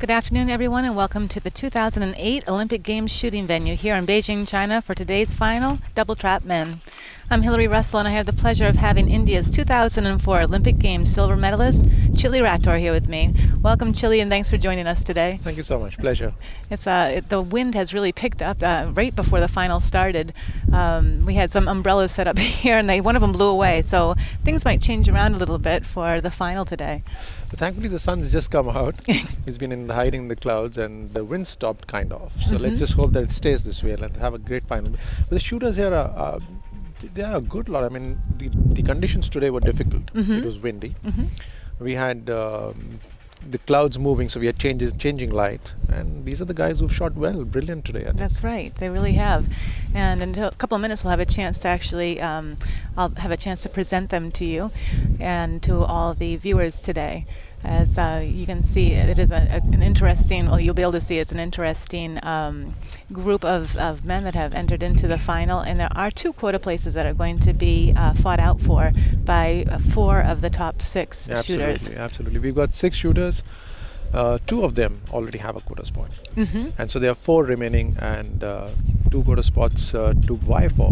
Good afternoon, everyone, and welcome to the 2008 Olympic Games shooting venue here in Beijing, China for today's final double trap men. I'm Hillary Russell, and I have the pleasure of having India's 2004 Olympic Games silver medalist, Chili Rator, here with me. Welcome, Chili, and thanks for joining us today. Thank you so much. Pleasure. It's the wind has really picked up right before the final started. We had some umbrellas set up here, and one of them blew away, so things might change around a little bit for the final today. But thankfully, the sun's just come out. It's been hiding in the clouds, and the wind stopped kind of. So let's just hope that it stays this way and have a great final. But the shooters here are they are a good lot. I mean, the conditions today were difficult. It was windy. We had the clouds moving, so we had changing light. And these are the guys who've shot well, brilliant today. I think. That's right, they really have. And in a couple of minutes, we'll have a chance to actually, I'll have a chance to present them to you and to all the viewers today. As you can see, it is an interesting, well, you'll be able to see it's an interesting group of men that have entered into the final, and there are 2 quota places that are going to be fought out for by 4 of the top 6 shooters. Absolutely. We've got 6 shooters. 2 of them already have a quota spot. And so there are 4 remaining and 2 quota spots to vie for.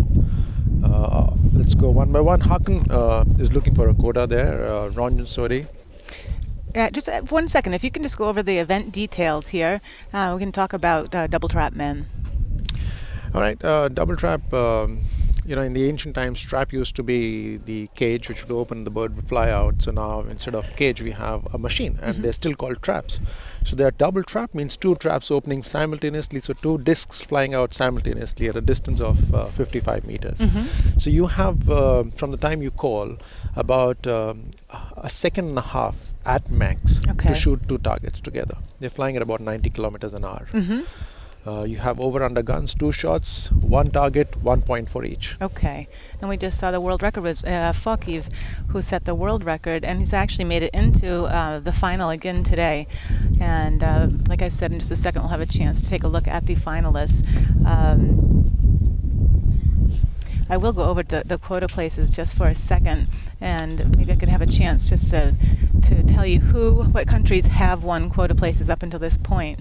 Let's go one by one. Hakan is looking for a quota there. Ronjan Sodhi. Yeah, just 1 second. If you can just go over the event details here, we can talk about double trap men. All right, double trap. In the ancient times, trap used to be the cage which would open, the bird would fly out. So now instead of cage, we have a machine, and they're still called traps. So their double trap means 2 traps opening simultaneously, so 2 discs flying out simultaneously at a distance of 55 meters. So you have, from the time you call, about a second and a half at max to shoot 2 targets together. They're flying at about 90 kilometers an hour. You have over-under guns, 2 shots, 1 target, 1 point for each. Okay. And we just saw the world record was Fokiv, who set the world record, and he's actually made it into the final again today. And like I said, in just a second, we'll have a chance to take a look at the finalists. I will go over the quota places just for a second, and maybe I could have a chance just to tell you what countries have won quota places up until this point.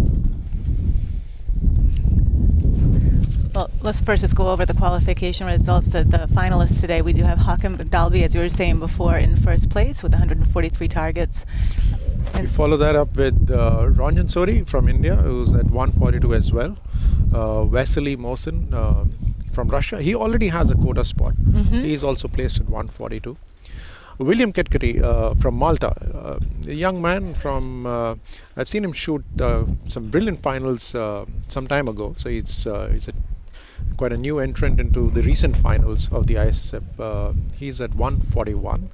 Well, let's first just go over the qualification results. The finalists today, we do have Hakan Dahlby, as you were saying before, in first place with 143 targets. We follow that up with Ronjan Sodhi from India, who's at 142 as well. Vasily Mosin from Russia. He already has a quota spot. He's also placed at 142. William Chetcuti from Malta, a young man from, I've seen him shoot some brilliant finals some time ago. So he's quite a new entrant into the recent finals of the ISSF. He's at 141.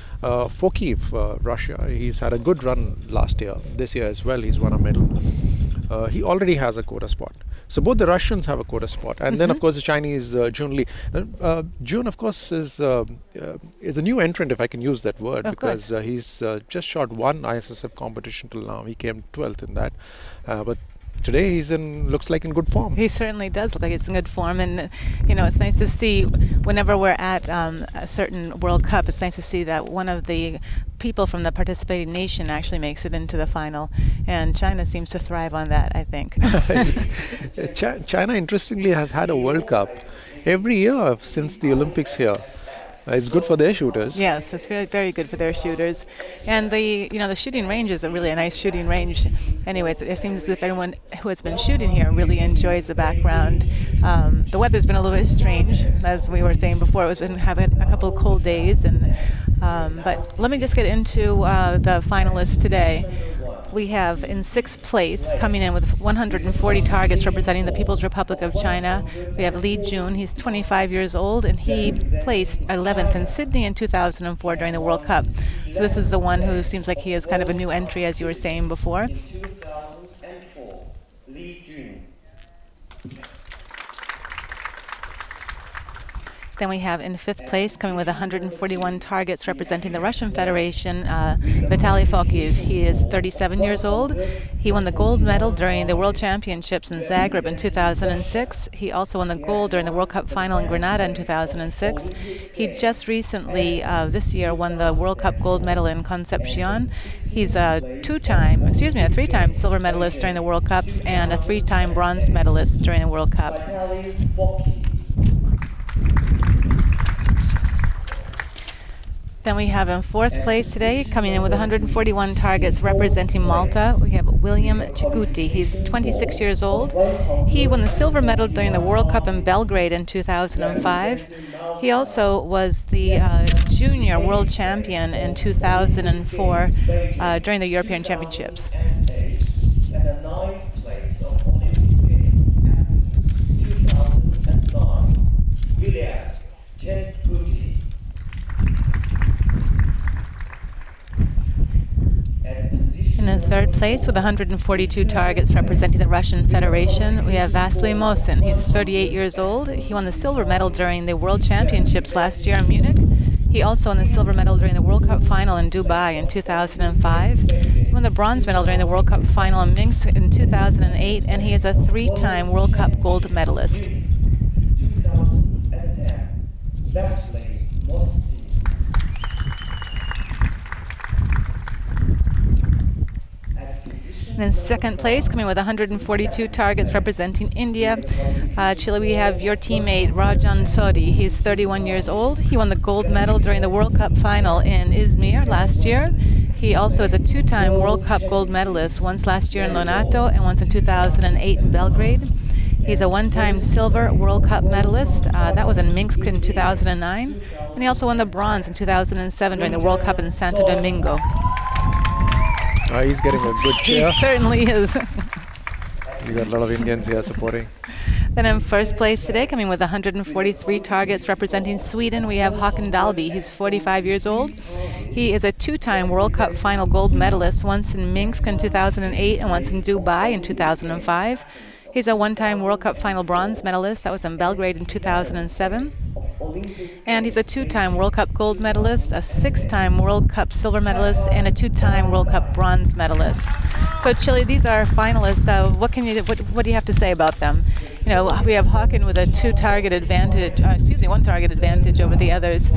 Fokiv, Russia, he's had a good run last year. This year as well, he's won a medal. He already has a quota spot. So both the Russians have a quota spot, and then of course the Chinese Jun Li. Jun, of course, is a new entrant, if I can use that word, because he's just shot 1 ISSF competition till now. He came 12th in that, but today looks like in good form. He certainly does look like he's in good form, and it's nice to see whenever we're at a certain World Cup, it's nice to see that one of the people from the participating nation actually makes it into the final, and China seems to thrive on that, I think. China, interestingly, has had a World Cup every year since the Olympics here. It's good for their shooters. Yes, it's really very good for their shooters, and the shooting range is a really nice shooting range. Anyways, it seems as if everyone who has been shooting here really enjoys the background. The weather's been a little bit strange, as we were saying before. It's been having a couple of cold days, but let me just get into the finalists today. We have in 6th place, coming in with 140 targets representing the People's Republic of China, we have Li Jun. He's 25 years old, and he placed 11th in Sydney in 2004 during the World Cup. So this is the one who seems like he is kind of a new entry, as you were saying before. 2004, Li Jun. Then we have in 5th place, coming with 141 targets representing the Russian Federation, Vitaly Fokiv. He is 37 years old. He won the gold medal during the World Championships in Zagreb in 2006. He also won the gold during the World Cup final in Grenada in 2006. He just recently, this year, won the World Cup gold medal in Concepcion. He's a three-time silver medalist during the World Cups and a 3-time bronze medalist during the World Cup. Then we have in 4th place today, coming in with 141 targets representing Malta, we have William Chetcuti. He's 26 years old. He won the silver medal during the World Cup in Belgrade in 2005. He also was the junior world champion in 2004 during the European Championships. And the 9th place of Olympic Games at 2009, William Chetcuti. And in 3rd place, with 142 targets representing the Russian Federation, we have Vasily Mosin. He's 38 years old. He won the silver medal during the World Championships last year in Munich. He also won the silver medal during the World Cup final in Dubai in 2005. He won the bronze medal during the World Cup final in Minsk in 2008, and he is a 3-time World Cup gold medalist. 2010, Vasily Mosin. And in 2nd place, coming with 142 targets representing India, Chile, we have your teammate Ronjan Sodhi. He's 31 years old. He won the gold medal during the World Cup final in Izmir last year. He also is a 2-time World Cup gold medalist, once last year in Lonato and once in 2008 in Belgrade. He's a 1-time silver World Cup medalist. That was in Minsk in 2009. And he also won the bronze in 2007 during the World Cup in Santo Domingo. He's getting a good cheer. He certainly is. We got a lot of Indians here supporting. Then in 1st place today, coming with 143 targets representing Sweden, we have Hakan Dahlby. He's 45 years old. He is a 2-time World Cup final gold medalist, once in Minsk in 2008 and once in Dubai in 2005. He's a 1-time World Cup final bronze medalist. That was in Belgrade in 2007. And he's a 2-time World Cup gold medalist, a 6-time World Cup silver medalist, and a 2-time World Cup bronze medalist. So Chile, these are finalists. What do you have to say about them? You know, we have Hakan with a 1-target advantage over the others.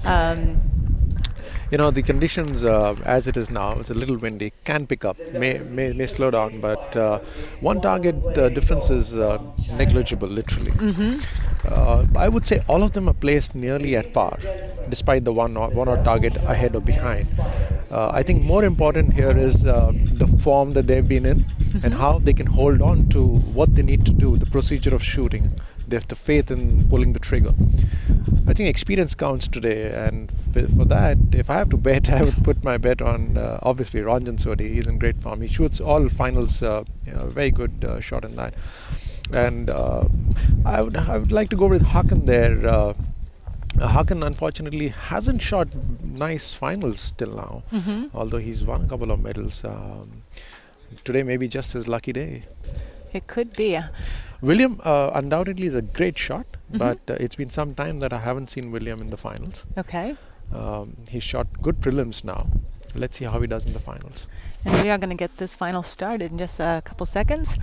You know, the conditions as it is now, it's a little windy, can pick up, may slow down, but 1 target difference is negligible, literally. I would say all of them are placed nearly at par, despite the one or target ahead or behind. I think more important here is the form that they've been in and how they can hold on to what they need to do, the procedure of shooting. They have the faith in pulling the trigger. I think experience counts today, and for that, if I have to bet, I would put my bet on obviously Ronjan Sodhi. He's in great form. He shoots all finals, very good shot in that. And I would like to go with Hakan there. Hakan unfortunately hasn't shot nice finals till now, although he's won a couple of medals. Today may be just his lucky day. It could be. William undoubtedly is a great shot, but it's been some time that I haven't seen William in the finals. Okay. He's shot good prelims now. Let's see how he does in the finals. And we are going to get this final started in just a couple seconds.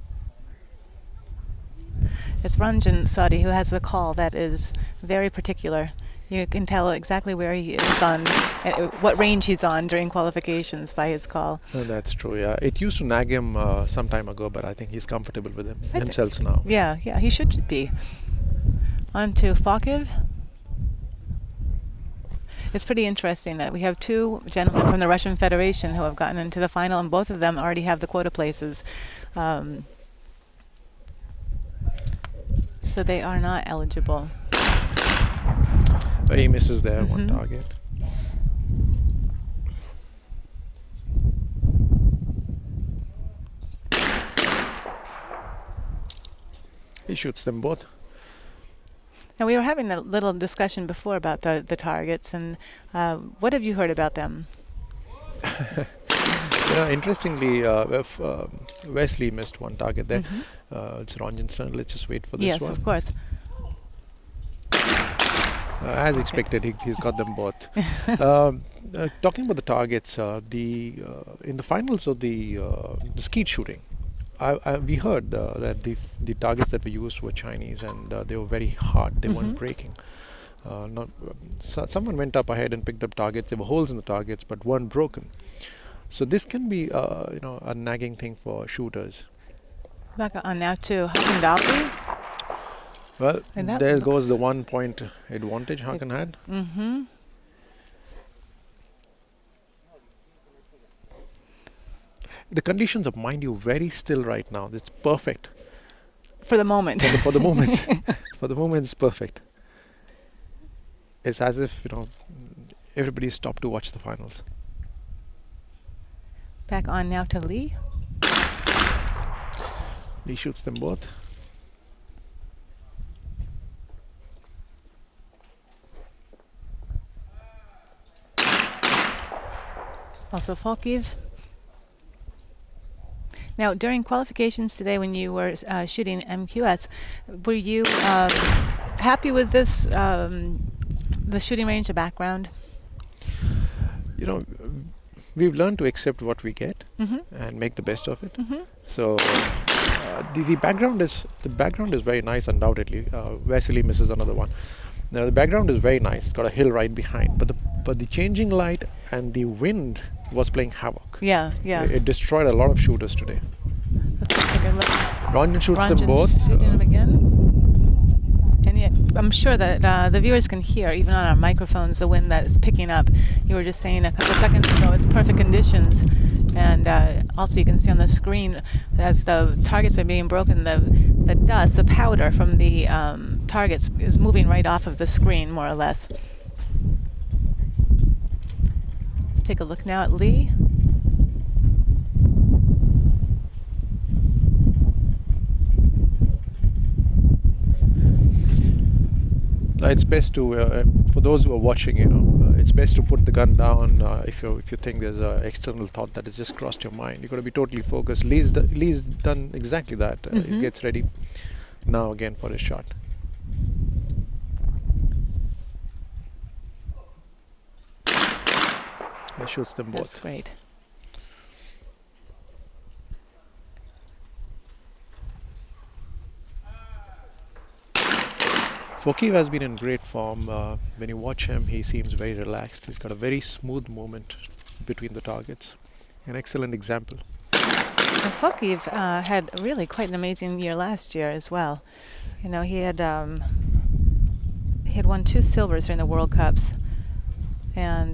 It's Ronjan Sodhi who has the call that is very particular. You can tell exactly where he is on, what range he's on during qualifications by his call. Oh, that's true, yeah. It used to nag him some time ago, but I think he's comfortable with himself now. Yeah, he should be. On to Fokiv. It's pretty interesting that we have 2 gentlemen from the Russian Federation who have gotten into the final, and both of them already have the quota places. So they are not eligible. But he misses there, 1 target. He shoots them both. Now, we were having a little discussion before about the targets, and what have you heard about them? Interestingly, Wesley missed 1 target there. It's Ronjan's turn. Let's just wait for this one. Yes, of course. As expected, he's got them both. Talking about the targets, in the finals of the skeet shooting, we heard that the targets that were used were Chinese, and they were very hard. They weren't breaking. Someone went up ahead and picked up targets. There were holes in the targets, but weren't broken. So this can be, a nagging thing for shooters. Back on now to Hakan Dahlby. Well, there goes the 1 point advantage Hakan had. The conditions are, mind you, very still right now. It's perfect. For the moment. For the moment. For the moment, it's perfect. It's as if, everybody stopped to watch the finals. Back on now to Li. He shoots them both. Also Folkiv. Now, during qualifications today, when you were shooting MQS, were you happy with this, the shooting range, the background? We've learned to accept what we get and make the best of it. So the background is very nice, undoubtedly. Vasily misses another one. Now the background is very nice. It's got a hill right behind, but the changing light and the wind was playing havoc. Yeah. It destroyed a lot of shooters today. Let's take a look. Ronjan shoots them both. Shooting them again. And yet, I'm sure that the viewers can hear, even on our microphones, the wind that is picking up. You were just saying a couple seconds ago, it's perfect conditions. And also you can see on the screen, as the targets are being broken, the dust, the powder from the targets is moving right off of the screen, more or less. Let's take a look now at Li. It's best to, for those who are watching, it's best to put the gun down if you think there's an external thought that has just crossed your mind. You've got to be totally focused. Lee's done exactly that. He gets ready now again for his shot. He shoots them both. That's great. Folkiv has been in great form. When you watch him, he seems very relaxed. He's got a very smooth movement between the targets. An excellent example. And Folkiv had really quite an amazing year last year as well. He had won 2 silvers during the World Cups, and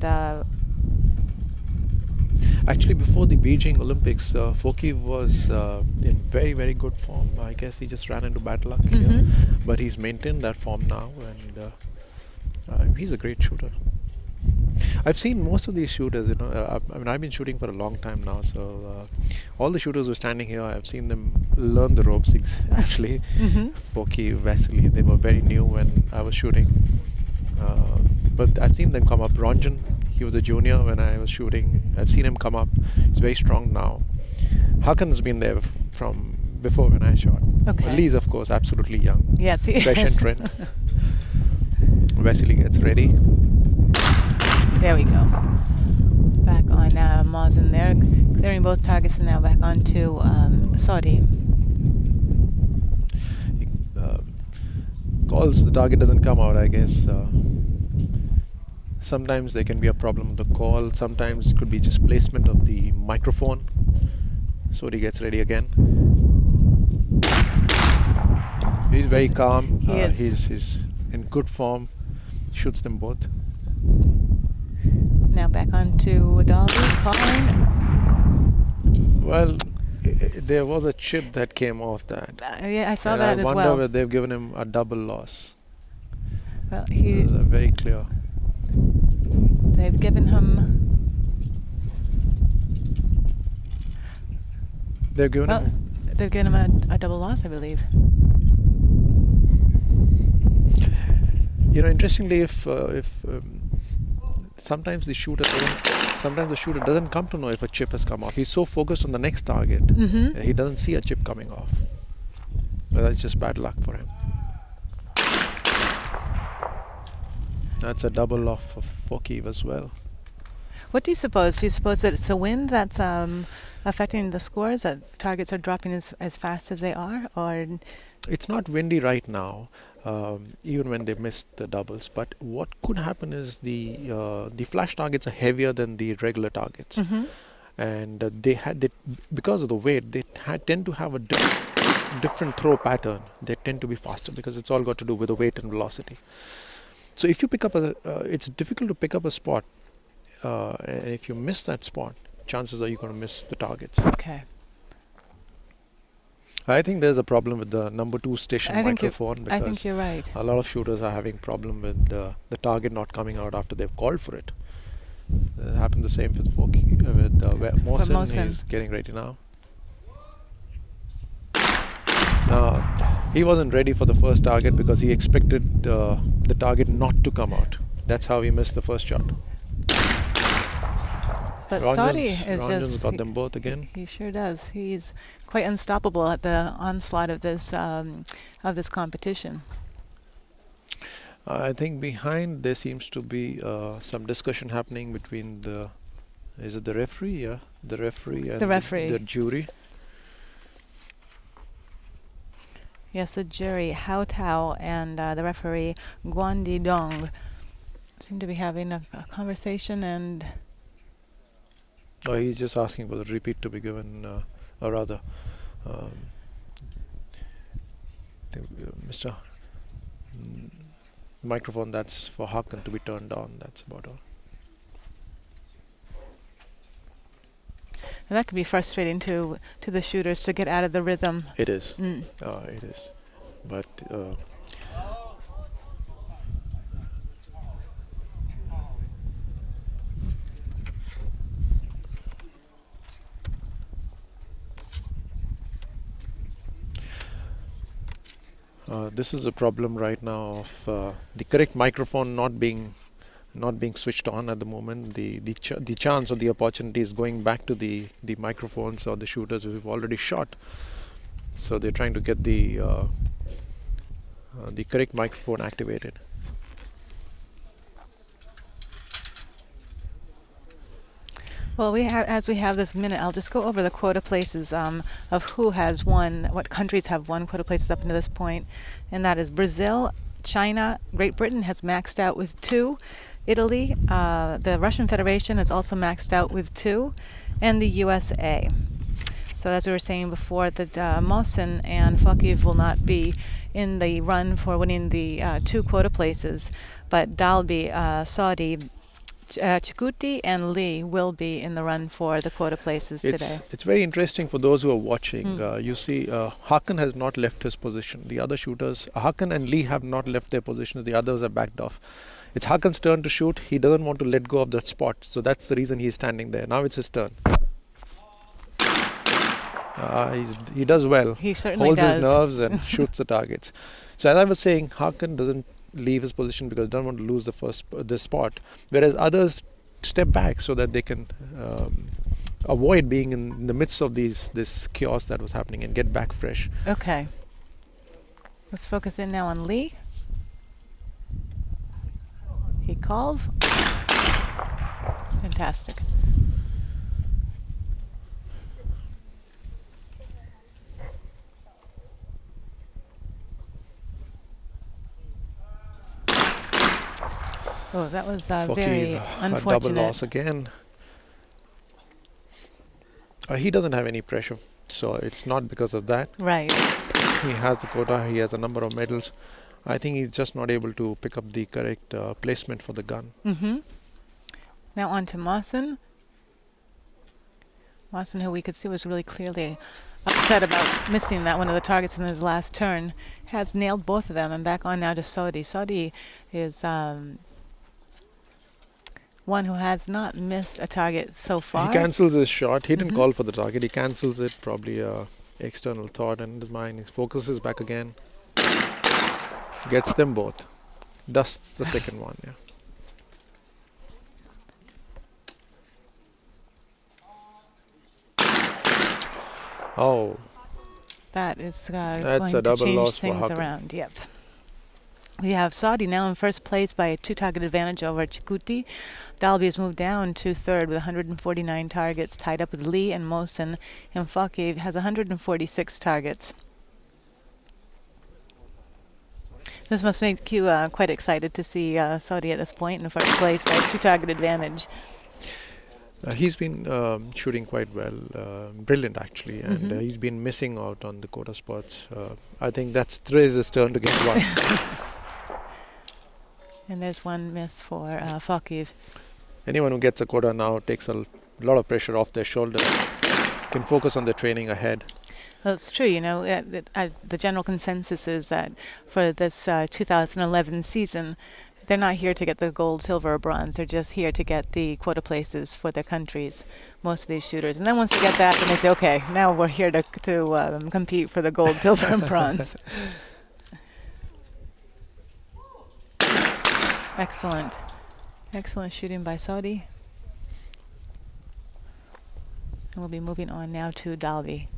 actually before the Beijing Olympics, Folkiv was in very, very good form. I guess he just ran into bad luck here, but he's maintained that form now, and he's a great shooter. I've seen most of these shooters, I've been shooting for a long time now, so all the shooters who are standing here, I've seen them learn the ropes actually. Folkiv, Vasily, they were very new when I was shooting, but I've seen them come up. Ronjan, he was a junior when I was shooting. I've seen him come up. He's very strong now. Hakan's been there from before when I shot. Okay. Lee's, of course, absolutely young. Yes, he fresh is. entrant. Vasily gets ready. There we go. Back on Mazen there, clearing both targets, and now back on to Sodhi. Calls the target doesn't come out, I guess. Sometimes there can be a problem with the call. Sometimes it could be just placement of the microphone. Sodhi gets ready again. He's very calm. He's in good form. Shoots them both. Now back on to Dahlby, calling. Well, there was a chip that came off that. Yeah, I saw that as well. I wonder whether they've given him a double loss. Well, very clear. They've given him. They've given him. They've given him a double loss, I believe. Interestingly, if sometimes the shooter doesn't come to know if a chip has come off. He's so focused on the next target, he doesn't see a chip coming off. But that's just bad luck for him. That's a double off of Fokiv as well. What do you suppose? Do you suppose that it's the wind that's affecting the scores, that targets are dropping as fast as they are? Or It's not windy right now, even when they missed the doubles. But what could happen is the flash targets are heavier than the regular targets. And because of the weight, they tend to have a different throw pattern. They tend to be faster because it's all got to do with the weight and velocity. So if you pick up it's difficult to pick up a spot, and if you miss that spot, chances are you're going to miss the targets. okay. I think there's a problem with the number 2 station microphone, I think because you're right. a lot of shooters are having problem with the target not coming out after they've called for it. It happened the same with Mohsen. Mohsen. He's getting ready now. He wasn't ready for the first target because he expected the target not to come out. That's how he missed the first shot. But Sodhi is Ronjan's just... got them both again. He sure does. He's quite unstoppable at the onslaught of this competition. I think behind there seems to be some discussion happening between is it the referee? Yeah, the referee and the jury. Yes, the jury, Hao Tao, and the referee, Guandi Dong, seem to be having a conversation, and... Oh, he's just asking for the repeat to be given, or rather, Mr. Microphone that's for Hakan to be turned on. That's about all. And that could be frustrating to the shooters to get out of the rhythm. It is. It is. But this is a problem right now of the correct microphone not being switched on at the moment. The chance or the opportunity is going back to the microphones or the shooters who've already shot. So they're trying to get the correct microphone activated. Well, as we have this minute, I'll just go over the quota places of who has won, what countries have won quota places up to this point, and that is Brazil, China, Great Britain has maxed out with 2, Italy, the Russian Federation has also maxed out with 2, and the USA. So as we were saying before, that Mohsen and Fokiv will not be in the run for winning the 2 quota places, but Dahlby, Sodhi, Chetcuti and Li will be in the run for the quota places today. It's very interesting for those who are watching. You see, Hakan has not left his position. The other shooters, Hakan and Li, have not left their positions. The others are backed off. It's Hakan's turn to shoot. He doesn't want to let go of that spot. So that's the reason he's standing there. Now it's his turn. He does well. He certainly holds does. His nerves and shoots the targets. So as I was saying, Hakan doesn't leave his position because he doesn't want to lose the spot, whereas others step back so that they can avoid being in the midst of this chaos that was happening and get back fresh. Okay. Let's focus in now on Li. He calls. Fantastic. Oh, that was very unfortunate. A double loss again. He doesn't have any pressure, so it's not because of that. Right. He has the quota, he has a number of medals. I think he's just not able to pick up the correct placement for the gun. Now on to Mohsen. Mohsen, who we could see was really clearly upset about missing that one of the targets in his last turn, has nailed both of them. And back on now to Sodhi. Sodhi is one who has not missed a target so far. He cancels his shot. He didn't call for the target. He cancels it, probably external thought in his mind. He focuses back again. Gets them both. Dusts the second one, yeah. Oh. That is That's going a double to change loss for things Hakan. around. Yep. We have Sodhi now in first place by a 2-target advantage over Chetcuti. Dahlby has moved down to third with 149 targets, tied up with Li and Mohsen. And Fakir has 146 targets. This must make you quite excited to see Sodhi at this point in first place by a 2-target advantage. He's been shooting quite well, brilliant actually, and he's been missing out on the quota spots. I think that's Therese's turn to get one. And there's one miss for Fakir. Anyone who gets a quota now takes a lot of pressure off their shoulders, can focus on their training ahead. Well, it's true, you know, the general consensus is that for this 2011 season, they're not here to get the gold, silver, or bronze. They're just here to get the quota places for their countries, most of these shooters. And then once they get that, then they say, okay, now we're here to compete for the gold, silver, and bronze. Excellent. Excellent shooting by Sodhi. And we'll be moving on now to Dahlby.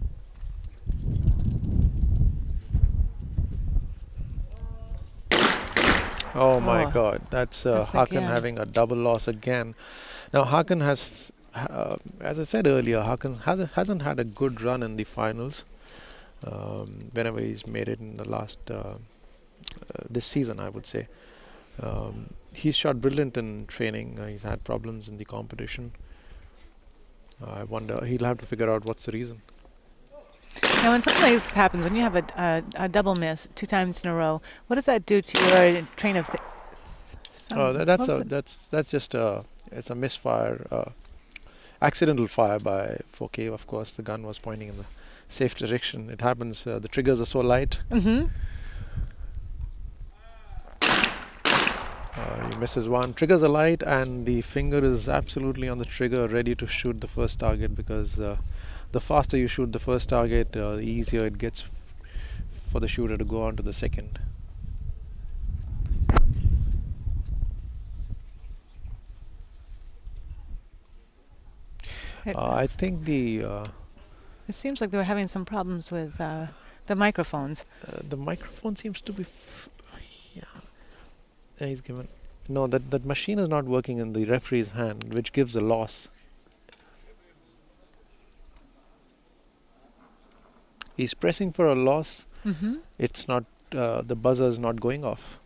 Oh my God, that's Hakan again. having a double loss again. Now Hakan has, as I said earlier, Hakan hasn't had a good run in the finals. Whenever he's made it in the last this season, I would say. He's shot brilliant in training. He's had problems in the competition. I wonder, he'll have to figure out what's the reason. Now, when something like this happens, when you have a double miss 2 times in a row, what does that do to your train of? That's just it's a misfire, accidental fire by 4K. Of course, the gun was pointing in the safe direction. It happens. The triggers are so light. He misses one. Triggers are light, and the finger is absolutely on the trigger, ready to shoot the first target. Because the faster you shoot the first target, the easier it gets for the shooter to go on to the second. I think the it seems like they were having some problems with the microphones. the microphone seems to be he's given no, that machine is not working in the referee's hand, which gives a loss. He's pressing for a loss. It's not, the buzzer is not going off.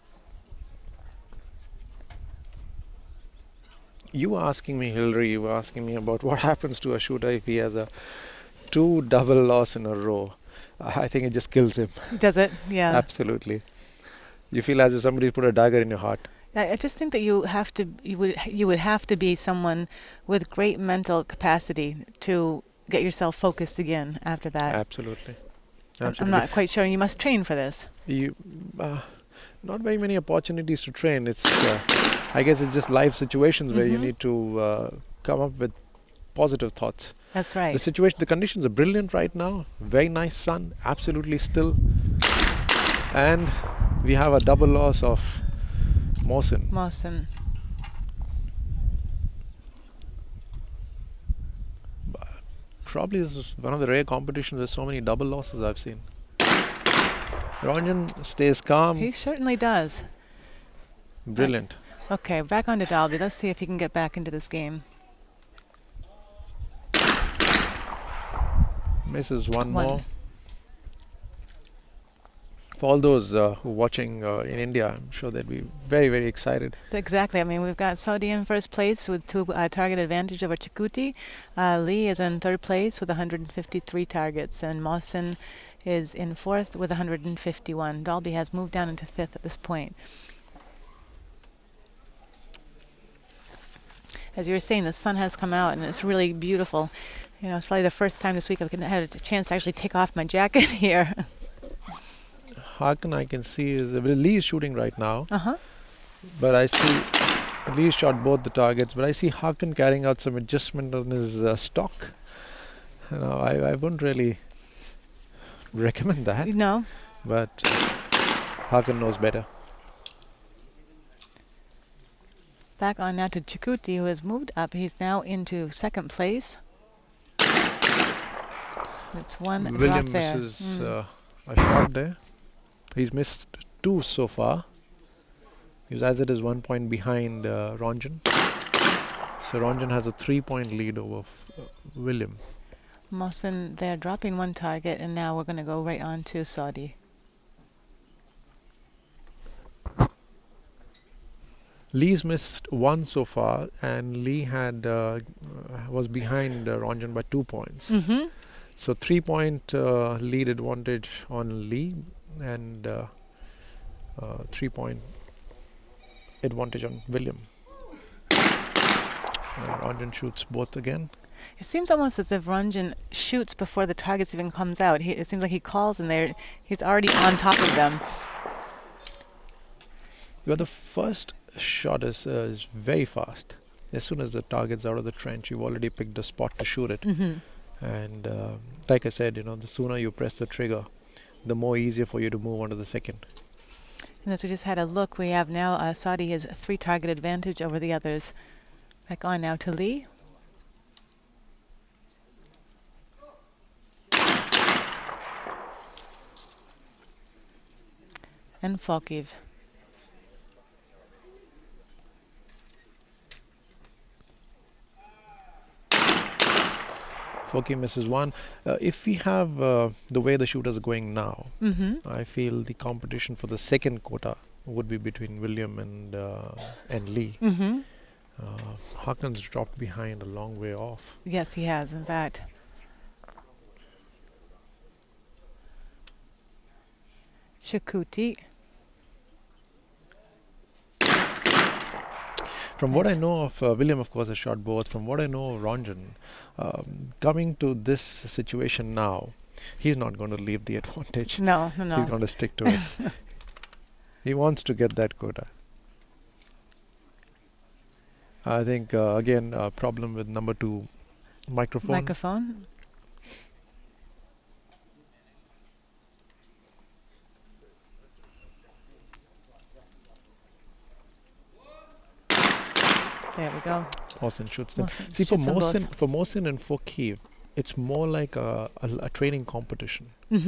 You were asking me, Hillary, you were asking me about what happens to a shooter if he has a 2 double loss in a row. I think it just kills him. Does it? Yeah. Absolutely. You feel as if somebody put a dagger in your heart. I just think that you would have to be someone with great mental capacity to get yourself focused again after that. Absolutely. I'm not quite sure. You must train for this. You, not very many opportunities to train. It's, I guess it's just life situations where you need to come up with positive thoughts. That's right. The conditions are brilliant right now. Very nice sun, absolutely still. And we have a double loss of Mohsen. Probably this is one of the rare competitions with so many double losses I've seen. Ronjan stays calm. He certainly does. Brilliant. Okay, back on to Dahlby. Let's see if he can get back into this game. Misses one more. For all those who are watching in India, I'm sure they'd be very, very excited. Exactly. I mean, we've got Sodhi in first place with 2 target advantage over Chetcuti. Li is in third place with 153 targets, and Mohsen is in fourth with 151. Dahlby has moved down into fifth at this point. As you were saying, the sun has come out, and it's really beautiful. You know, it's probably the first time this week I've had a chance to actually take off my jacket here. Hakan, I can see, is Li is shooting right now. But I see Li shot both the targets, but I see Hakan carrying out some adjustment on his stock. You know, I wouldn't really recommend that. No. But Hakan knows better. Back on now to Chetcuti, who has moved up. He's now into second place. It's one William drop there. misses a shot there. He's missed 2 so far. Because as it is 1 point behind Ronjan. So Ronjan has a 3-point lead over William. Mohsen, they're dropping one target, and now we're going to go right on to Sodhi. Li's missed 1 so far, and Li had was behind Ronjan by 2 points. So 3-point lead advantage on Li, and 3-point advantage on William. Ronjan shoots both again. It seems almost as if Ronjan shoots before the targets even comes out. It seems like he calls and he's already on top of them. Well, the first shot is very fast. As soon as the target's out of the trench, you've already picked a spot to shoot it. And like I said, the sooner you press the trigger, the more easier for you to move on to the second. And as we just had a look, we have now Sodhi has a 3-target advantage over the others. Back on now to Li. And Fokiv. Fokiv misses 1. If we have the way the shooters are going now, I feel the competition for the second quota would be between William and Li. Hakan's dropped behind a long way off. Yes, he has, in fact. Chetcuti. From what I know of William, of course, has shot both. From what I know of Ronjan, coming to this situation now, he's not going to leave the advantage. No. He's going to stick to it. He wants to get that quota. I think, again, a problem with number 2 microphone. There we go. Mohsen shoots them. Mohsen See, for shoots them both. Mohsen and for Fokiv, it's more like a training competition.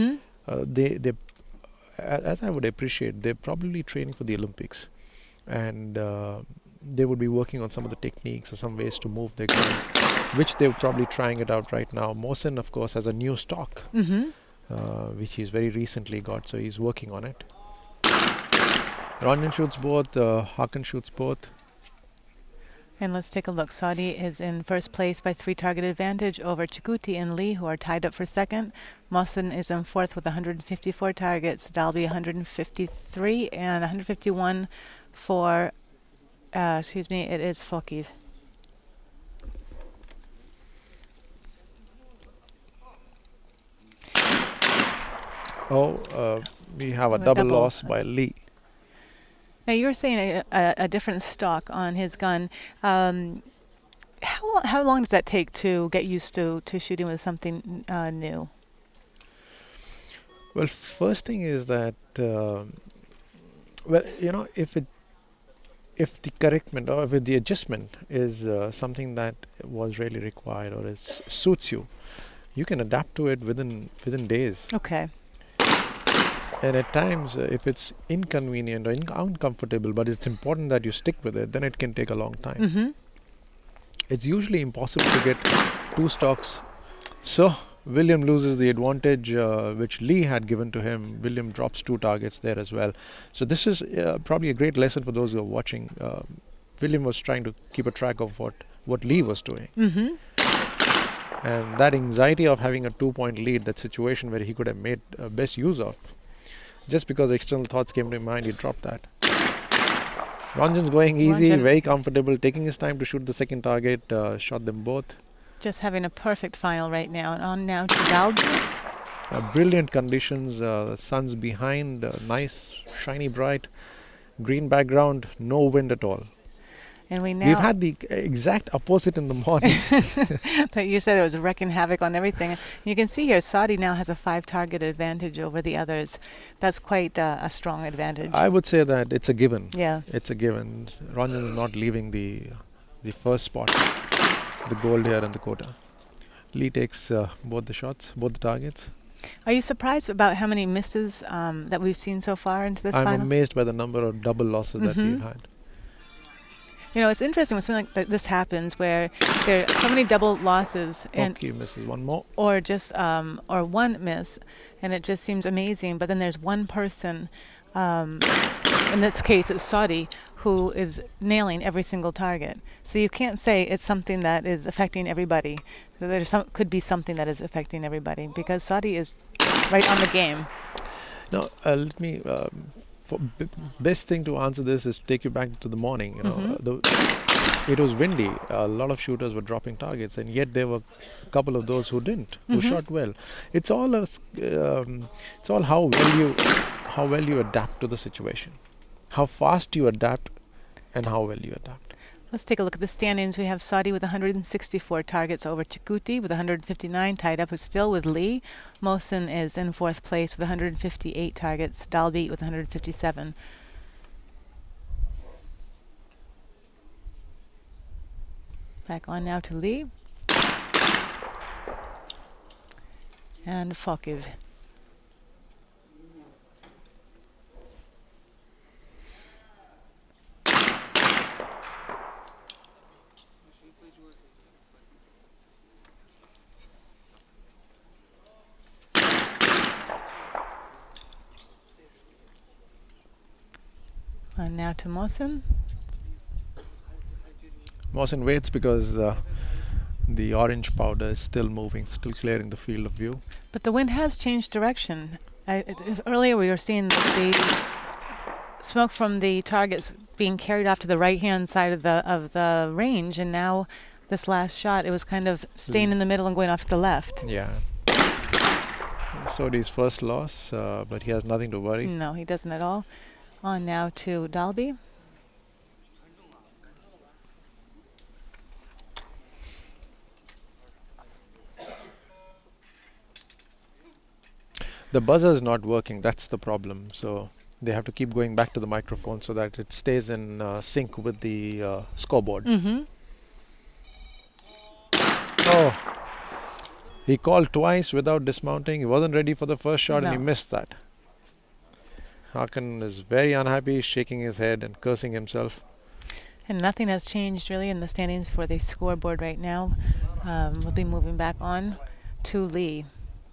As I would appreciate, they're probably training for the Olympics, and they would be working on some of the techniques or some ways to move their gun, which they're probably trying it out right now. Mohsen, of course, has a new stock, which he's very recently got, so he's working on it. Ronjan shoots both, Hakan shoots both. And let's take a look. Sodhi is in first place by 3-target advantage over Chetcuti and Li, who are tied up for second. Mohsen is in fourth with 154 targets. Dahlby 153 and 151 for, it is Fokiv. We have a double loss by Li. Now, you were saying a different stock on his gun. How long does that take to get used to shooting with something new? Well, first thing is that, if the correctment or if the adjustment is something that was really required or suits you, you can adapt to it within days. Okay. And at times, if it's inconvenient or uncomfortable, but it's important that you stick with it, then it can take a long time. It's usually impossible to get 2 stocks. So William loses the advantage which Li had given to him. William drops 2 targets there as well. So this is probably a great lesson for those who are watching. William was trying to keep a track of what Li was doing. And that anxiety of having a 2-point lead, that situation where he could have made best use of, just because external thoughts came to mind, he dropped that. Ronjan's going easy, very comfortable, taking his time to shoot the second target, shot them both. Just having a perfect final right now. And on now to Dahlby. Brilliant conditions, the sun's behind, nice, shiny, bright, green background, no wind at all. And we've had the exact opposite in the morning. But you said it was wrecking havoc on everything. You can see here, Sodhi now has a 5-target advantage over the others. That's quite a strong advantage. I would say that it's a given. Yeah. It's a given. Ronjan is not leaving the first spot, the gold here in the quota. Li takes both the shots, both the targets. Are you surprised about how many misses that we've seen so far into this I'm final? amazed by the number of double losses that we've had. You know, it's interesting when something like this happens, where there are so many double losses, and Hockey misses one more. or just or one miss, and it just seems amazing. But then there's one person, in this case it's Sodhi, who is nailing every single target. So you can't say it's something that is affecting everybody. There's could be something that is affecting everybody, because Sodhi is right on the game. Now, let me. Best thing to answer this is take you back to the morning. You know, it was windy. A lot of shooters were dropping targets, and yet there were a couple of those who didn't, who shot well. It's all how well you adapt to the situation, how fast you adapt, and how well you adapt. Let's take a look at the standings. We have Sodhi with 164 targets over Chetcuti with 159, tied up still with Li. Mohsen is in 4th place with 158 targets. Dahlby with 157. Back on now to Li. And Fokiv. And now to Mohsen. Mohsen waits because the orange powder is still moving, still clearing the field of view. But the wind has changed direction. Earlier we were seeing the smoke from the targets being carried off to the right-hand side of the range, and now this last shot, it was kind of staying in the middle and going off to the left. Yeah. Sodhi's first loss, but he has nothing to worry. No, he doesn't at all. On now to Dahlby. The buzzer is not working, that's the problem. So they have to keep going back to the microphone so that it stays in sync with the scoreboard. Oh, he called twice without dismounting. He wasn't ready for the first shot and he missed that. Hakan is very unhappy, shaking his head and cursing himself. And nothing has changed really in the standings for the scoreboard right now. We'll be moving back on to Li.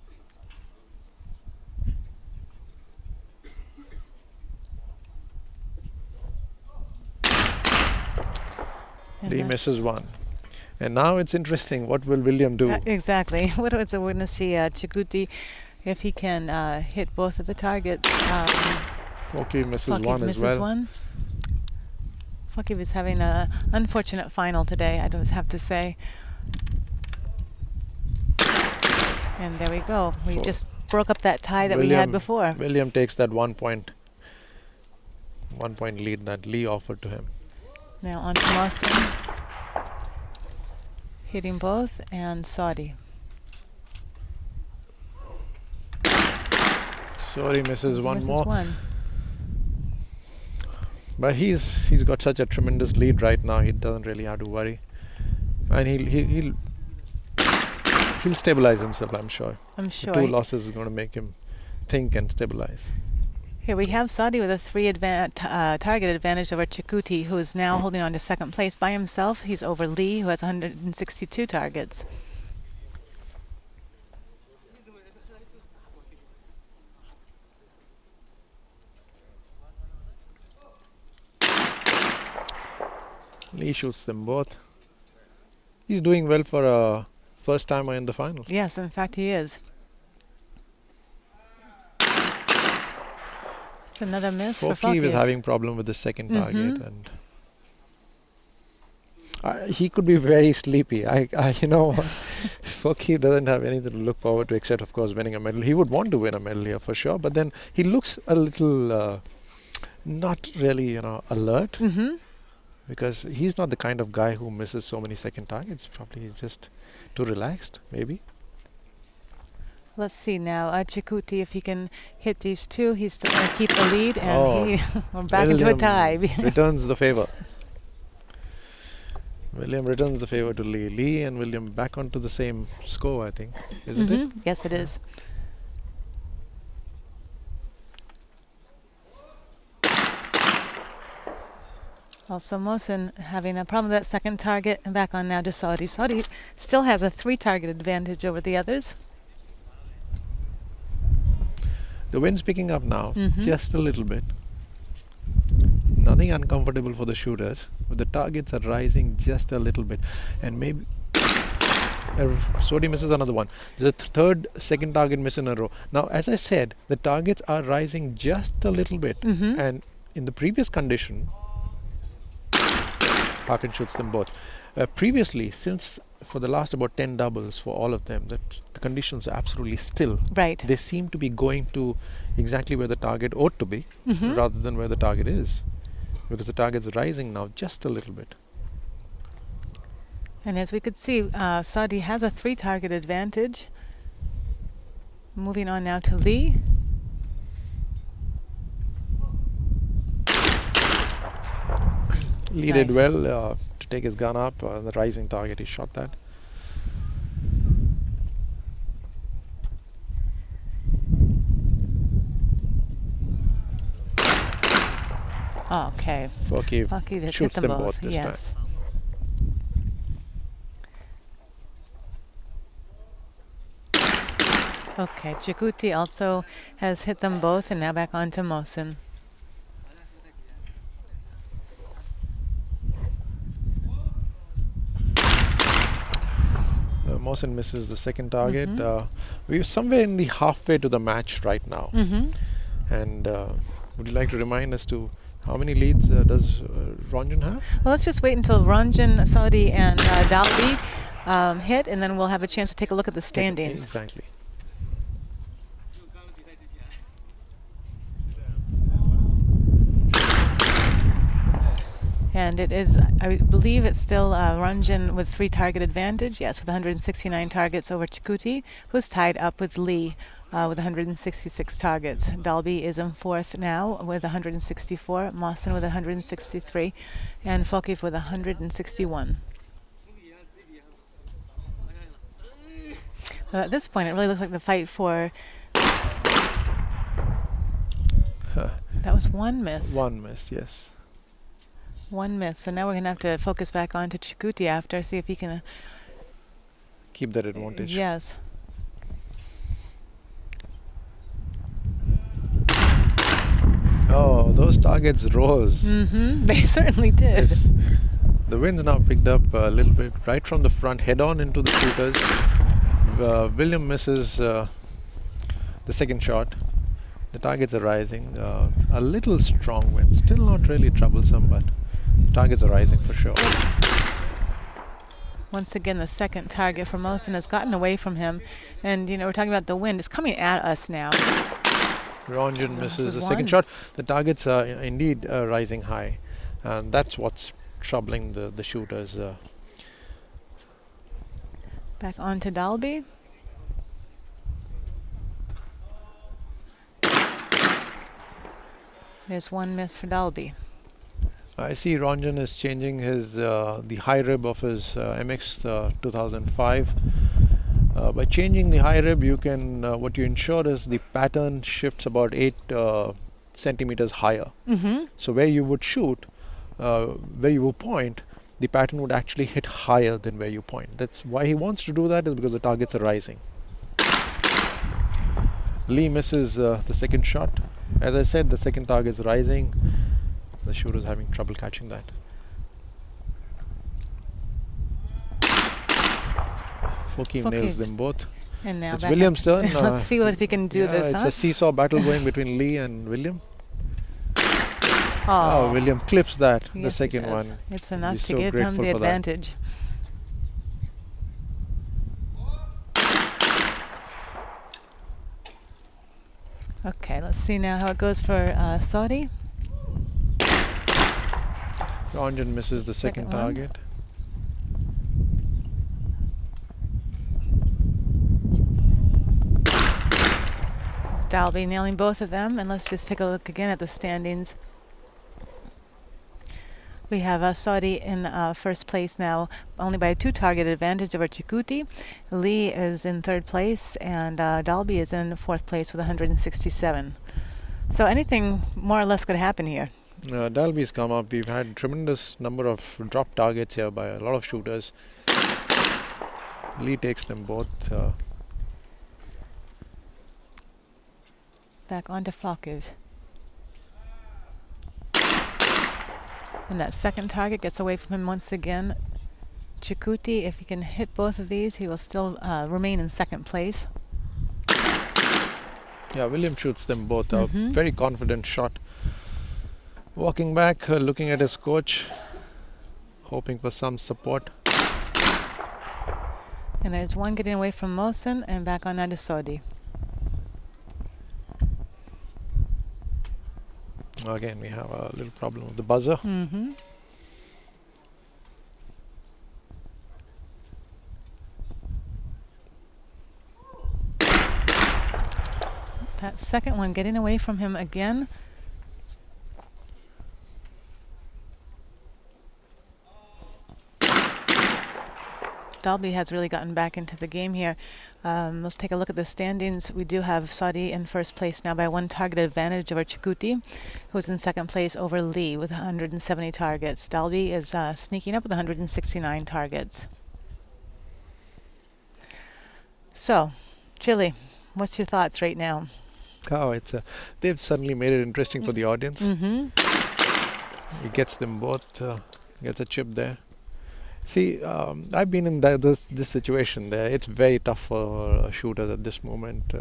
Li misses one. And now it's interesting, what will William do? Exactly. What is it? We're going to see Chetcuti, if he can hit both of the targets. Fokiv misses Fokiv one misses as well. One. Fokiv is having an unfortunate final today, I don't have to say. And there we go. We just broke up that tie that we had before. William takes that 1 point lead that Li offered to him. Now on to Mohsen. Hitting both, and Sodhi. Sodhi misses one more. One. But he's got such a tremendous lead right now. He doesn't really have to worry, and he'll stabilize himself. I'm sure. The 2 losses is going to make him think and stabilize. Here we have Sodhi with a 3 target advantage over Chetcuti, who is now holding on to 2nd place by himself. He's over Li, who has 162 targets. Li shoots them both. He's doing well for a first timer in the final. Yes, in fact he is. It's another miss for Fokiv. Fokiv is having problem with the 2nd target, and he could be very sleepy. You know, Fokiv doesn't have anything to look forward to except, of course, winning a medal. He would want to win a medal here for sure, but then he looks a little not really, alert. Because he's not the kind of guy who misses so many 2nd targets. Probably he's just too relaxed, maybe. Let's see now, Chetcuti, if he can hit these 2, he's still going to keep the lead, and we're back into a tie. Returns the favor. William returns the favor to Li. Li and William back onto the same score, I think. Isn't it? Yes, it is. Also, Mohsen having a problem with that second target, and back on now to Sodhi. Sodhi still has a 3-target advantage over the others. The wind's picking up now, just a little bit. Nothing uncomfortable for the shooters, but the targets are rising just a little bit. And maybe Sodhi misses another one. There's a third second target miss in a row. Now, as I said, the targets are rising just a little bit. And in the previous condition, Hakan shoots them both. Previously, since for the last about 10 doubles for all of them, that the conditions are absolutely still. Right. They seem to be going to exactly where the target ought to be, rather than where the target is, because the target's rising now just a little bit. And as we could see, Sodhi has a 3-target advantage. Moving on now to Li. Li did well to take his gun up. The rising target, he shot that. Okay. Foki has shoots hit them both this time. Okay, Chetcuti also has hit them both, and now back on to Mohsen. Mohsen misses the second target. We're somewhere in the halfway to the match right now. And would you like to remind us to how many leads does Ronjan have? Well, let's just wait until Ronjan Sodhi and Dahlby hit, and then we'll have a chance to take a look at the standings. Exactly. And it is, I believe it's still Ronjan with 3-target advantage, yes, with 169 targets over Chetcuti, who's tied up with Li with 166 targets. Dahlby is in 4th now with 164, Mohsen with 163, and Foki with 161. At this point, it really looks like the fight for... That was one miss. One miss, yes. One miss. So now we're going to have to focus back on to Chetcuti after, see if he can... keep that advantage. Yes. Oh, those targets rose. They certainly did. Yes. The wind's now picked up a little bit right from the front, head on into the shooters. William misses the second shot. The targets are rising. A little strong wind, still not really troublesome, but targets are rising for sure. Once again, the second target for Mohsen has gotten away from him. And, you know, we're talking about the wind. It's coming at us now. Ronjan misses the second shot. The targets are indeed rising high. And that's what's troubling the shooters. Back on to Dahlby. There's one miss for Dahlby. I see Ronjan is changing his the high rib of his MX 2005. By changing the high rib, you can what you ensure is the pattern shifts about 8 centimeters higher. So where you would shoot, where you will point, the pattern would actually hit higher than where you point. That's why he wants to do that, is because the targets are rising. Li misses the second shot. As I said, the second target is rising. The shooter is having trouble catching that. Foki nails them both. And now it's William's turn. Let's see if he can do this. It's a seesaw battle going between Li and William. Oh, William clips that, yes, the second one. It's enough to give him the advantage. Okay, let's see now how it goes for Sodhi. Ronjan misses the second target. Dahlby nailing both of them, and let's just take a look again at the standings. We have Sodhi in first place now, only by a 2-target advantage over Chetcuti. Li is in 3rd place, and Dahlby is in 4th place with 167. So anything more or less could happen here. Dahlby's come up. We've had tremendous number of drop targets here by a lot of shooters. Li takes them both. Back onto Falkiv. And that second target gets away from him once again. Chetcuti, if he can hit both of these, he will still remain in second place. Yeah, William shoots them both. A very confident shot. Walking back, looking at his coach, hoping for some support. And there's one getting away from Mohsen and back on to Sodhi. Again, we have a little problem with the buzzer. That second one getting away from him again. Dahlby has really gotten back into the game here. Let's take a look at the standings. We do have Sodhi in first place now by 1 target advantage over Chetcuti, who's in second place over Li with 170 targets. Dahlby is sneaking up with 169 targets. So, Chile, what's your thoughts right now? Oh, they've suddenly made it interesting for the audience. He gets them both, gets a chip there. See, I've been in this situation there. It's very tough for shooters at this moment.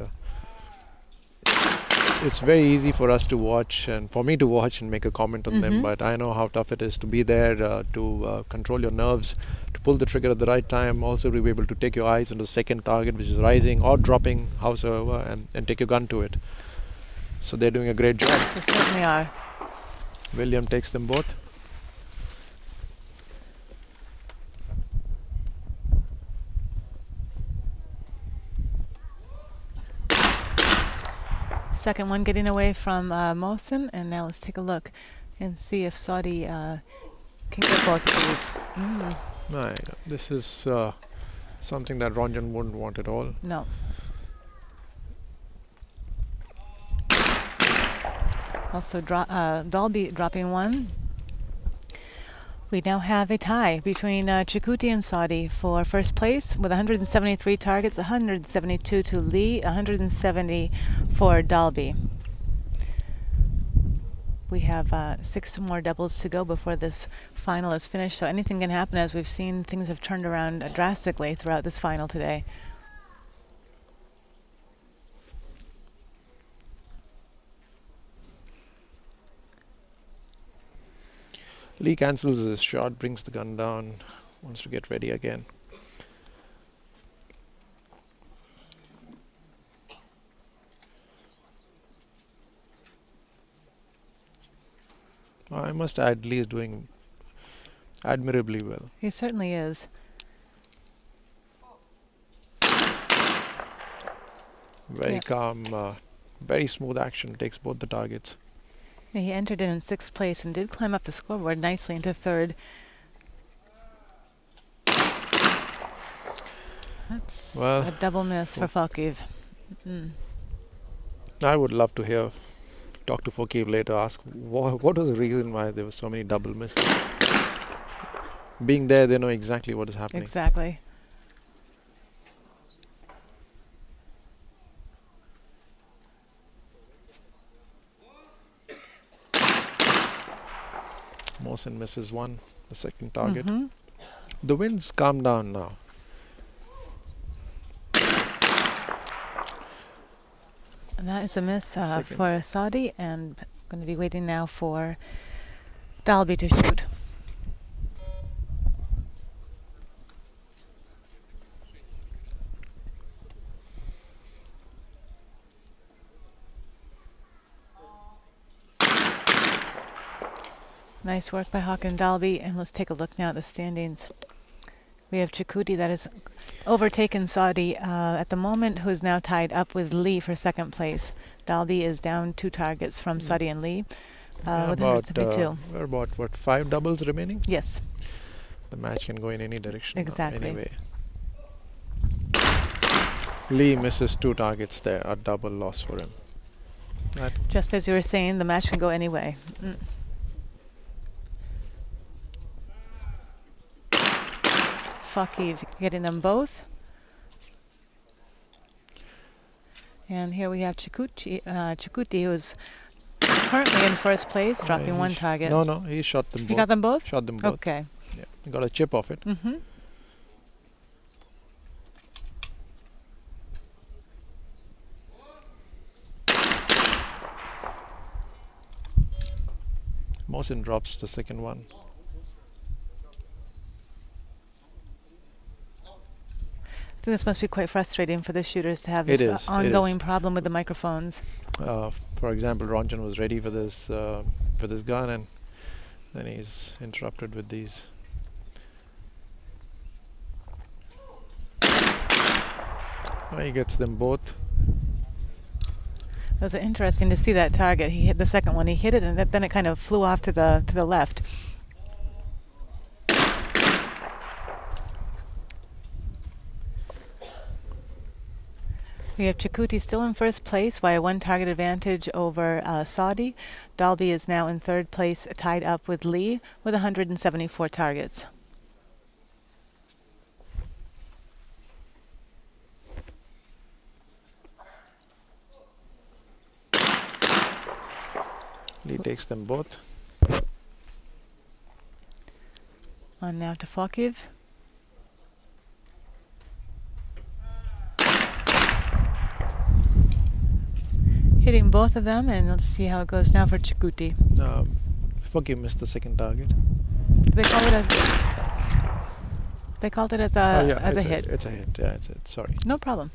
It's very easy for us to watch and for me to watch and make a comment on them, but I know how tough it is to be there, to control your nerves, to pull the trigger at the right time, also to be able to take your eyes on the second target, which is rising or dropping, howsoever, and take your gun to it. So they're doing a great job. They certainly are. William takes them both. Second one getting away from Mohsen, and now let's take a look and see if Sodhi can get both of these. My God, this is something that Ronjan wouldn't want at all. No. Also, Dahlby dropping one. We now have a tie between Chetcuti and Sodhi for first place with 173 targets, 172 to Li, 170 for Dahlby. We have 6 more doubles to go before this final is finished, so anything can happen. As we've seen, things have turned around drastically throughout this final today. Li cancels his shot, brings the gun down, wants to get ready again. I must add, Li is doing admirably well. He certainly is. Very calm, very smooth action, takes both the targets. He entered in 6th place and did climb up the scoreboard nicely into 3rd. That's a double miss for Falkiv. I would love to talk to Falkiv later, ask what was the reason why there were so many double misses. Being there, they know exactly what is happening. Exactly. Mohsen misses one, the second target. The winds calm down now. And that is a miss for Sodhi, and going to be waiting now for Dahlby to shoot. Nice work by Hakan Dahlby, and let's take a look now at the standings. We have Chetcuti that has overtaken Sodhi at the moment, who is now tied up with Li for 2nd place. Dahlby is down 2 targets from Sodhi and Li with 172. We're about, 5 doubles remaining? Yes. The match can go in any direction. Exactly. Anyway. Li misses 2 targets there, a double loss for him. Just as you were saying, the match can go any way. Fakiv getting them both. And here we have Chetcuti, who's currently in first place, dropping one target. No, he shot them both. He got them both? Shot them both. Okay. Yeah, he got a chip off it. Mm-hmm. Mohsin drops the second one. I think this must be quite frustrating for the shooters to have It this is, ongoing problem with the microphones. For example, Ronjan was ready for this gun, and then he's interrupted with these. He gets them both. It was interesting to see that target. He hit the second one. He hit it, and then it kind of flew off to the left. We have Chetcuti still in first place by a one target advantage over Sodhi. Dahlby is now in third place, tied up with Li with 174 targets. Li takes them both. On now to Fakiv. Hitting both of them, and let's see how it goes now for Chetcuti. Fakiv missed the second target. They call it They called it as a hit. It's a hit. Yeah, it's a hit. Sorry. No problem.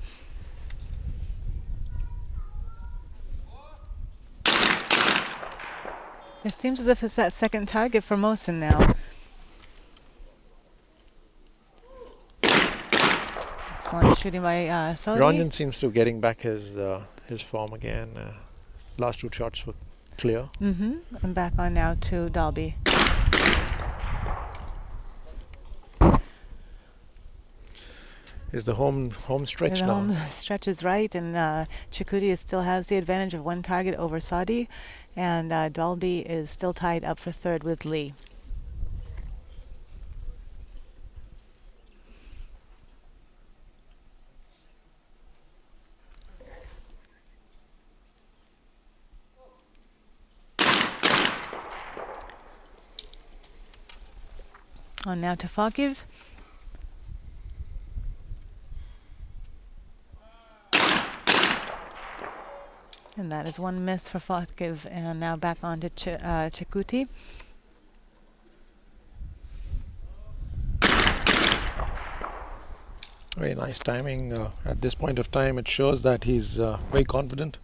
It seems as if it's that second target for Mohsin now. Excellent shooting by Sodhi. Ronjan seems to be getting back his form again. Last two shots were clear. Mm-hmm. I'm back on now to Dahlby. Is the home stretch The now? home stretch is right, and Chetcuti still has the advantage of one target over Sodhi, and Dahlby is still tied up for third with Li. On now to Fakiv. And that is one miss for Fakiv, and now back on to Chetcuti. Very nice timing. At this point of time, it shows that he's very confident.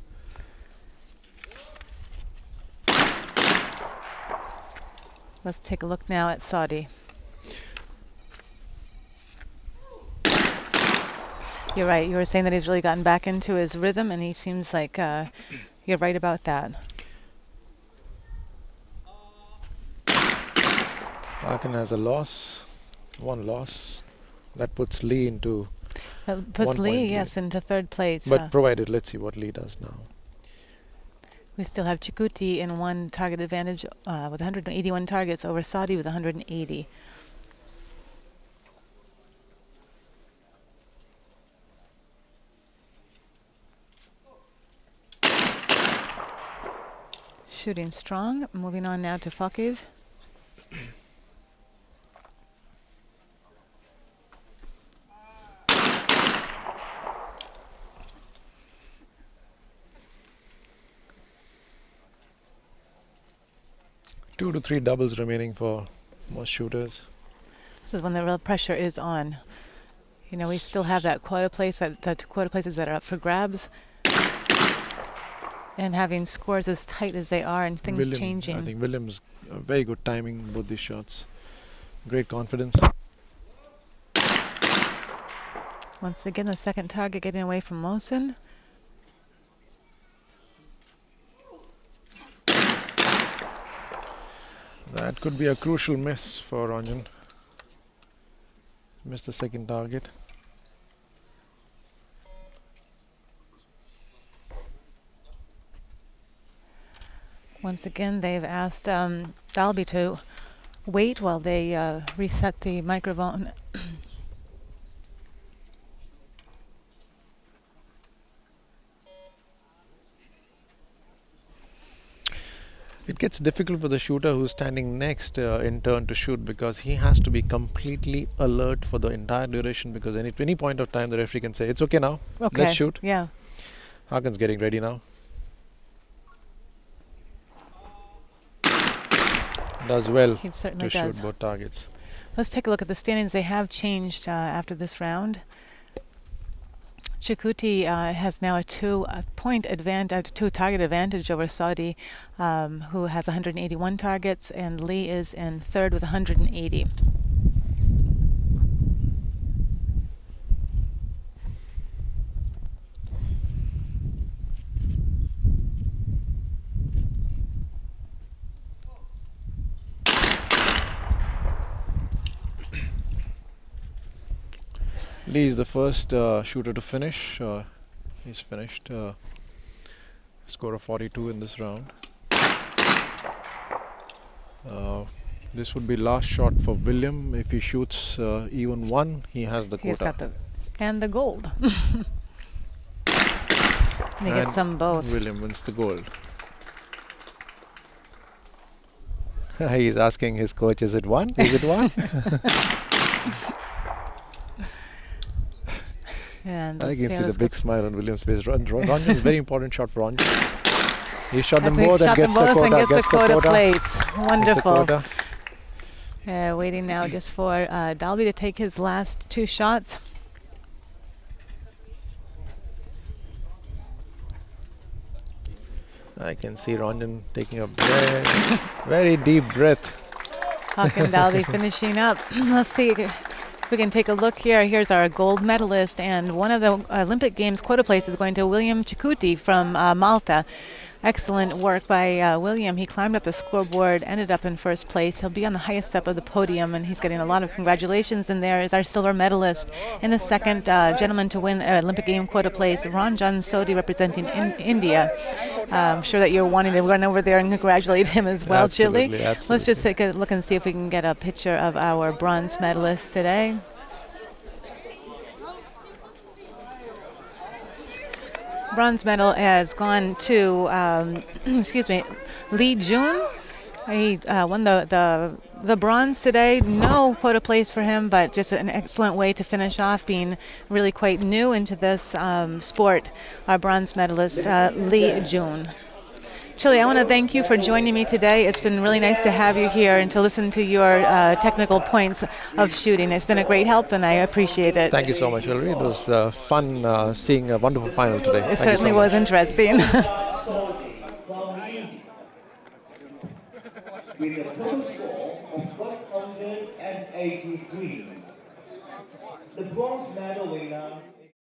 Let's take a look now at Sodhi. You're right. You were saying that he's really gotten back into his rhythm, and he seems like you're right about that. Hakan has a loss, one loss. That puts Li into Puts Li, yes, into third place. But provided, let's see what Li does now. We still have Chetcuti in one target advantage with 181 targets over Sodhi with 180. Shooting strong. Moving on now to Fakiv. Two to three doubles remaining for most shooters. This is when the real pressure is on. You know, we still have that quota place, that quota places that are up for grabs. And having scores as tight as they are and things changing. I think Williams, very good timing, both these shots. Great confidence. Once again, the second target getting away from Mohsin. That could be a crucial miss for Ronjan. Missed the second target. Once again, they've asked Dahlby to wait while they reset the microphone It gets difficult for the shooter who's standing next in turn to shoot, because he has to be completely alert for the entire duration, because at any point of time the referee can say, it's okay now, Okay. let's shoot. Yeah. Hakan's getting ready now. Does well He certainly to does. shoot both targets. Let's take a look at the standings. They have changed after this round. Chetcuti has now a 2-point advantage, 2-target advantage over Sodhi, who has 181 targets, and Li is in third with 180. Li is the first shooter to finish. He's finished. Score of 42 in this round. This would be last shot for William. If he shoots even one, he has the quota. He's got the gold. And he gets them both. William wins the gold. He's asking his coach, is it one? Is it one? And I can see the big smile on William's face. Ronjan is a very important shot for Ronjan. He shot them both and gets the quota. Gets the quota place. Wonderful. Quota. Waiting now just for Dahlby to take his last 2 shots. I can see Ronjan taking a very deep breath. Hakan Dahlby finishing up. Let's see if we can take a look here. Here's our gold medalist, and one of the Olympic Games quota place is going to William Chetcuti from Malta. Excellent work by William. He climbed up the scoreboard, ended up in first place. He'll be on the highest step of the podium, and he's getting a lot of congratulations. And there is our silver medalist and the second gentleman to win Olympic Game quota place, Ronjan Sodhi, representing India. I'm sure that you're wanting to run over there and congratulate him as well, Absolutely, Chili. absolutely. Let's just take a look and see if we can get a picture of our bronze medalist today. Bronze medal has gone to, excuse me, Li Jun. He won the bronze today. No quota place for him, but just an excellent way to finish off, being really quite new into this sport. Our bronze medalist, Li Jun. Chili, I want to thank you for joining me today. It's been really nice to have you here and to listen to your technical points of shooting. It's been a great help, and I appreciate it. Thank you so much, Hillary. It was fun seeing a wonderful final today. It certainly was interesting. With a total score of 183. The bronze medal winner